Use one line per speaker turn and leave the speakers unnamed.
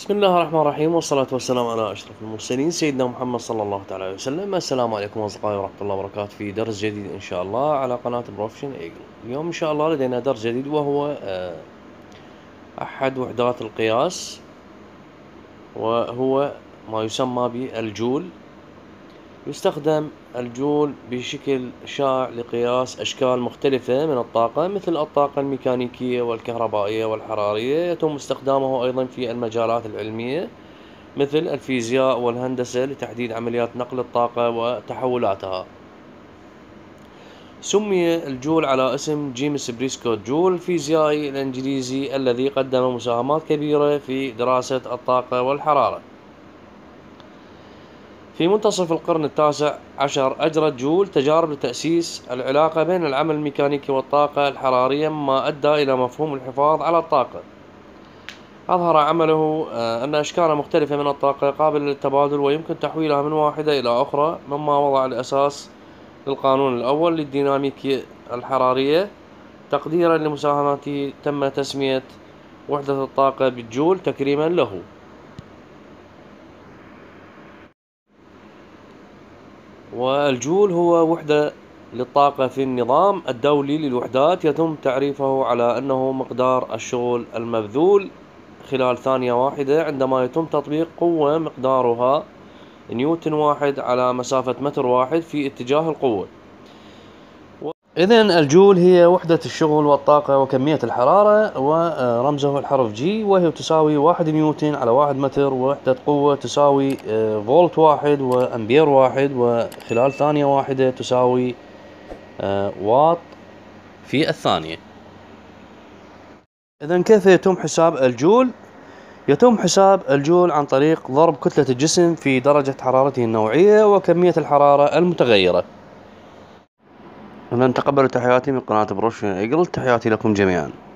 بسم الله الرحمن الرحيم، والصلاة والسلام على أشرف المرسلين سيدنا محمد صلى الله تعالى عليه وسلم. السلام عليكم أصدقائي ورحمة الله وبركاته في درس جديد إن شاء الله على قناة بروفيشن إيجل. اليوم إن شاء الله لدينا درس جديد وهو أحد وحدات القياس، وهو ما يسمى بالجول. يستخدم الجول بشكل شائع لقياس أشكال مختلفة من الطاقة، مثل الطاقة الميكانيكية والكهربائية والحرارية. يتم استخدامه أيضا في المجالات العلمية مثل الفيزياء والهندسة لتحديد عمليات نقل الطاقة وتحولاتها. سمي الجول على اسم جيمس بريسكوت جول، الفيزيائي الإنجليزي الذي قدم مساهمات كبيرة في دراسة الطاقة والحرارة. في منتصف القرن التاسع عشر أجرت جول تجارب لتأسيس العلاقة بين العمل الميكانيكي والطاقة الحرارية، مما أدى إلى مفهوم الحفاظ على الطاقة. أظهر عمله أن أشكال مختلفة من الطاقة قابلة للتبادل ويمكن تحويلها من واحدة إلى أخرى، مما وضع الأساس للقانون الأول للديناميكية الحرارية. تقديرا لمساهماته تم تسمية وحدة الطاقة بالجول تكريما له. والجول هو وحدة للطاقة في النظام الدولي للوحدات. يتم تعريفه على أنه مقدار الشغل المبذول خلال ثانية واحدة عندما يتم تطبيق قوة مقدارها نيوتن واحد على مسافة متر واحد في اتجاه القوة. إذن الجول هي وحدة الشغل والطاقة وكمية الحرارة، ورمزه الحرف جي، وهي تساوي 1 نيوتن على 1 متر، ووحدة قوة تساوي فولت واحد وأمبير واحد، وخلال ثانية واحدة تساوي واط في الثانية. إذن كيف يتم حساب الجول؟ يتم حساب الجول عن طريق ضرب كتلة الجسم في درجة حرارته النوعية وكمية الحرارة المتغيرة. من تقبل تحياتي من قناة بروفيشن إيجل، تحياتي لكم جميعا.